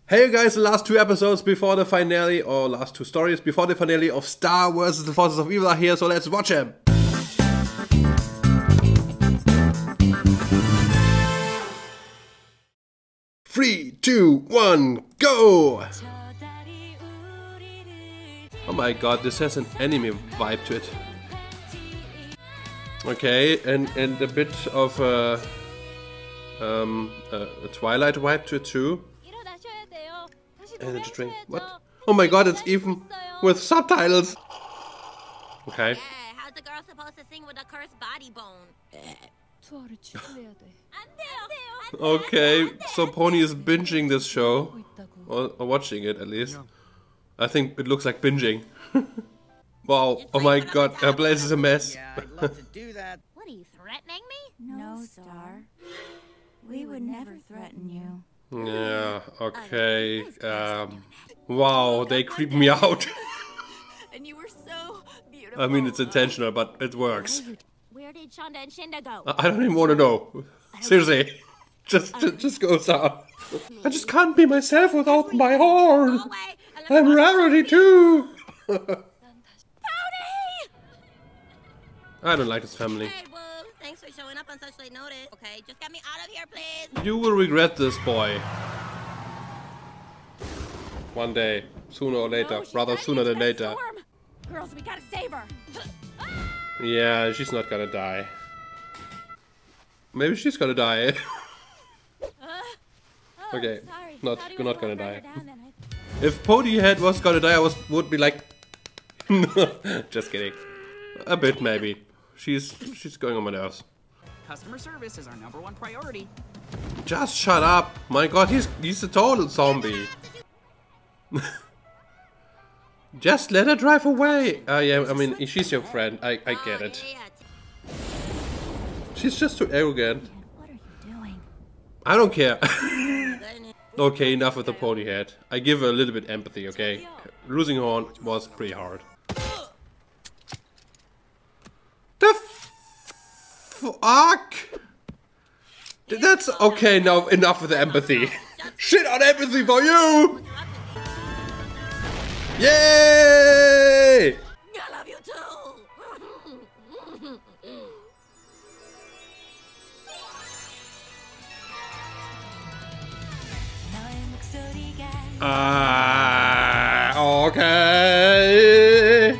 Hey guys, the last two episodes before the finale, or last two stories before the finale of Star vs. the Forces of Evil are here, so let's watch them! 3, 2, 1, go! Oh my god, this has an anime vibe to it. Okay, and a bit of a Twilight vibe to it too. Energy drink. What? Oh my god, it's even with subtitles. Okay. Yeah, how's the girl supposed to sing with a cursed body bone? Okay, so Pony is binging this show. Or watching it at least. I think it looks like binging. Wow, oh my god, her place is a mess. Yeah, I'd love to do that. What are you threatening me? No, Star. We would never threaten you. Yeah, okay. Wow, they creep me out. And you were so beautiful. I mean, it's intentional, but it works. Where did Shonda and Shinda go? I don't even want to know. Seriously. Just go down. I just can't be myself without my horn. Go away. I'm Rarity too. I don't like this family. Hey, Boo. Thanks for showing up on such late notice. Okay, just get me out of here, please. You will regret this, boy. One day, sooner or later, rather sooner than later. Girls, we gotta save her. Yeah, she's not gonna die. Maybe she's gonna die. Okay, not gonna die. If Ponyhead was gonna die, would be like, just kidding. A bit maybe. She's going on my nerves. Customer service is our #1 priority. Just shut up! My god, he's a total zombie. Just let her drive away. Yeah, I mean, she's your friend. I get it. She's just too arrogant. What are you doing? I don't care. Okay, enough with the Ponyhead. I give her a little bit empathy, okay? Losing Horn was pretty hard. The fuck? That's okay, now enough with the empathy. Shit on empathy for you! Yay! I love you too. Okay.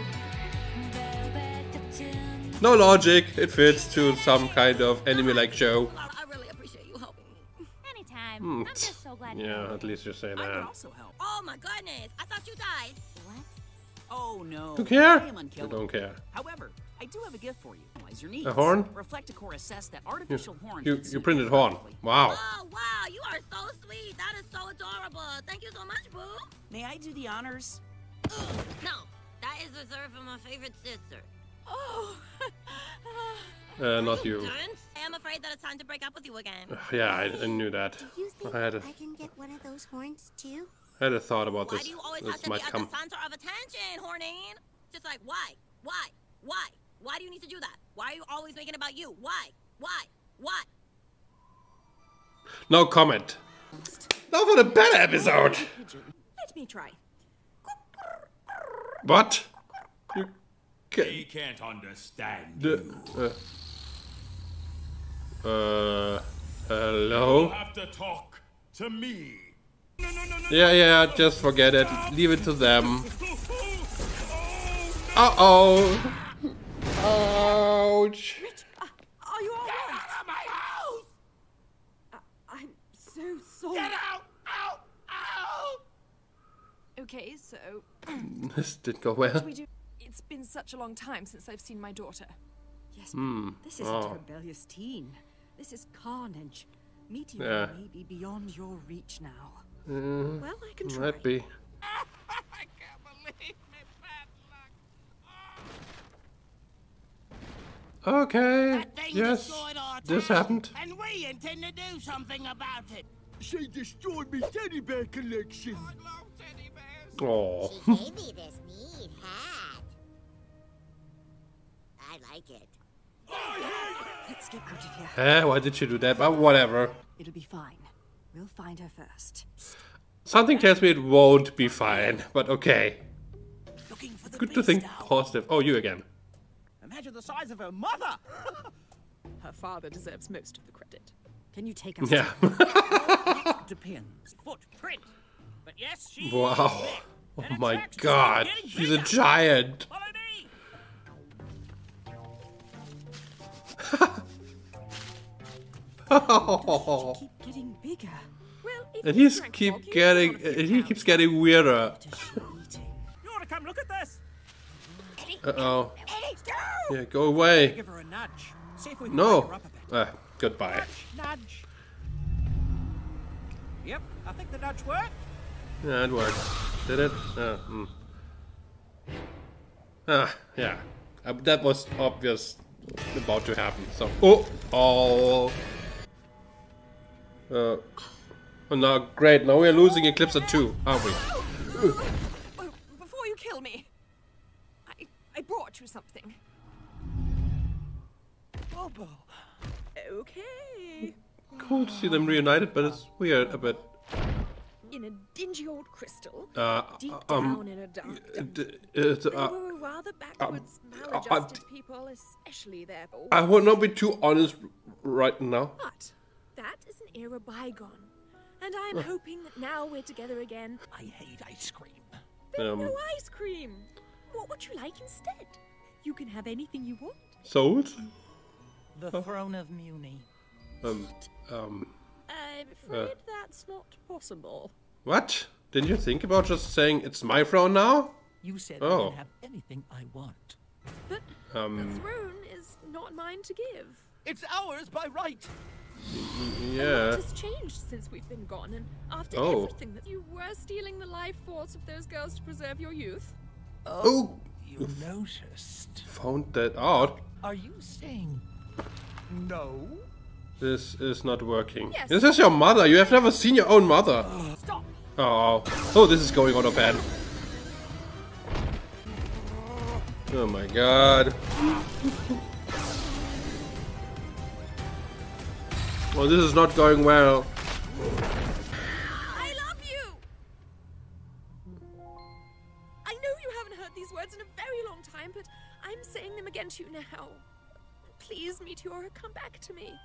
No logic, it fits to some kind of anime-like show. I really appreciate you helping me. Anytime. Hmm. I'm just so glad. Yeah, at least you say I could that. also help. Oh my goodness, I thought you died. What? Oh no. You care? I am I unkillable. don't care. However, I do have a gift for you. Analyze your needs. A horn? Reflecticore assess that artificial horn. You can suit printed you horn. perfectly. Wow. Oh wow, you are so sweet. That is so adorable. Thank you so much, Boo. May I do the honors? No, that is reserved for my favorite sister. Oh. Not you. Turns. I am afraid that it's time to break up with you again. Yeah, I knew that. Do you think I had a can get one of those horns too? thought about Why this. do you always have This to be might at come. the center of attention, Hornine? Just like, why? Why? Why? Why do you need to do that? Why are you always making it about you? Why? Why? Why? No comment. Now for the better episode. Let me try. What? You He can't understand. Hello? You have to talk to me. Yeah, just forget it. Leave it to them. Uh-oh. Ouch. Are you all right? Out of my house! I'm so sorry. Get out! Out! Out! Okay, so This did go well. we do. It's been such a long time since I've seen my daughter. Yes, Hmm. this isn't a rebellious teen. This is carnage. Meeting Yeah. her may be beyond your reach now. Mm, Well, I can try. might be. I can't believe me, bad luck. Okay. That thing Yes. destroyed our This town, happened. and we intend to do something about it. She destroyed me teddy bear collection. I love teddy bears. Oh. She gave me this neat hat. I like it. Let's get out of here. Why did she do that? But whatever. It'll be fine. We'll find her first. Something tells me it won't be fine, but okay. Looking for the Good to think beast owl. positive. Oh, you again. Imagine the size of her mother. Her father deserves most of the credit. Can you take us? Yeah. Depends. Footprint. But yes, she Wow. is big. Oh And my attacks god. keep getting She's a bigger. giant. Follow me. Keep getting bigger. Well, if And you he's drank keep more, you getting could have a few he pounds. keeps getting weirder. What is she eating? You ought to come look at this. Uh-oh. Yeah, go away. Give her a nudge. See if we can wake No. her up a bit. Goodbye. Nudge. Yep, I think the nudge worked. Yeah, it worked. Did it? Yeah. That was obvious about to happen. So, oh, no, great. Now we are losing Eclipse 2, aren't we? Oh, before you kill me, I brought you something. Bobo. Okay. Cool to see them reunited, but it's weird a bit. In a dingy old crystal, Uh, deep down in a dark dungeon. They were rather backwards, maladjusted people, especially their old. I will not be too honest right now. But that is an era bygone, and I'm hoping that now we're together again. I hate ice cream. Then no ice cream. What would you like instead? You can have anything you want. Sold? The throne of Muni. I'm afraid that's not possible. What? Didn't you think about just saying it's my throne now? You said Oh. I can have anything I want. But the throne is not mine to give. It's ours by right. A Yeah. lot has changed since we've been gone, and after Oh. everything that you were stealing the life force of those girls to preserve your youth. Oh, You noticed. found that out. Are you saying no? This is not working. Yes. This is your mother. You have never seen your own mother. Stop! Oh, oh, this is going on a bad. Oh my god. Oh, this is not going well. I love you! I know you haven't heard these words in a very long time, but I'm saying them again to you now. Please, Meteora, come back to me.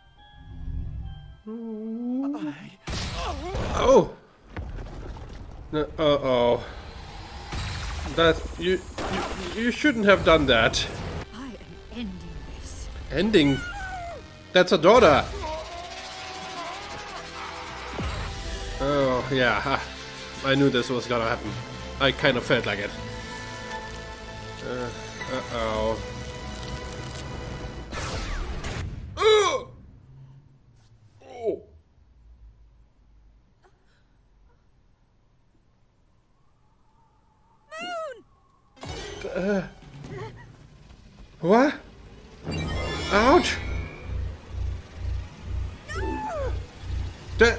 Oh. No, uh-oh. That you shouldn't have done that. I am ending this. Ending. That's a daughter. Oh yeah, I knew this was gonna happen. I kind of felt like it. Uh-oh. Oh. What? Ouch! That.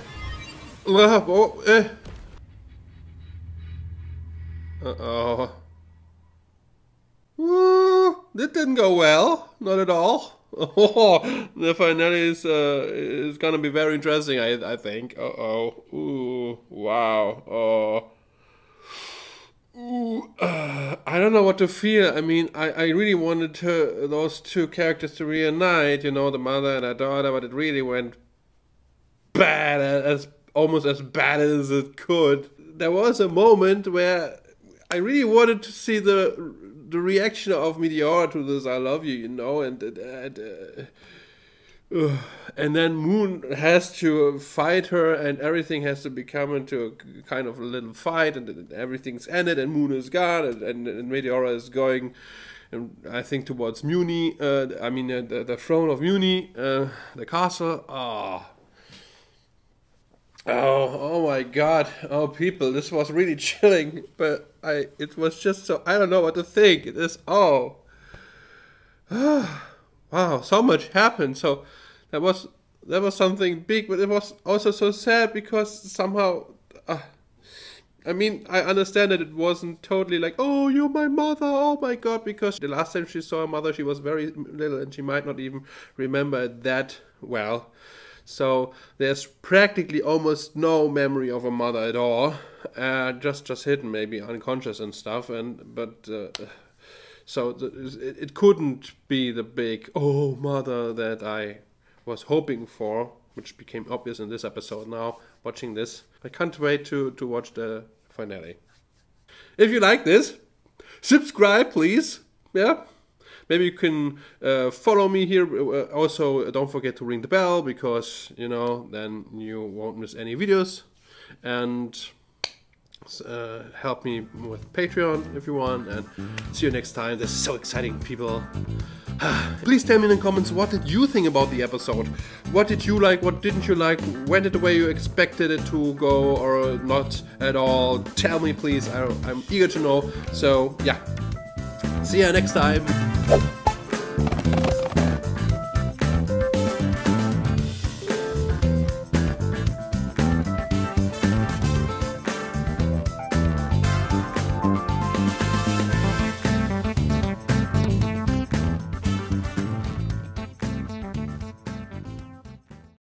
Uh-oh. Ooh, that didn't go well. Not at all. Oh, the finale is gonna be very interesting, I think. Uh-oh. Ooh, wow. Oh. Ooh, I don't know what to feel. I mean, I really wanted those two characters to reunite, you know, the mother and her daughter, but it really went bad, almost as bad as it could. There was a moment where I really wanted to see the reaction of Meteora to this "I love you," you know, and then Moon has to fight her, and everything has to become into a kind of a little fight, and everything's ended, and Moon is gone, and Meteora is going, and I think towards Muni. The throne of Muni, the castle. Oh my god. Oh people, this was really chilling, but it was just so, I don't know what to think. It is, wow, so much happened. So that was something big, but it was also so sad because somehow, I mean, I understand that it wasn't totally like, oh, you're my mother, oh my god, because the last time she saw her mother, she was very little and she might not even remember it that well. So there's practically almost no memory of a mother at all. just hidden, maybe unconscious and stuff, but it couldn't be the big oh mother that I was hoping for, which became obvious in this episode. Now watching this, I can't wait to watch the finale. If you like this, subscribe please. Yeah, maybe you can follow me here. Also, don't forget to ring the bell, because you know, then you won't miss any videos. And help me with Patreon if you want, and see you next time. This is so exciting, people. Please tell me in the comments, what did you think about the episode? What did you like, what didn't you like? Went it the way you expected it to go, or not at all? Tell me please, I'm eager to know. So yeah, see ya next time.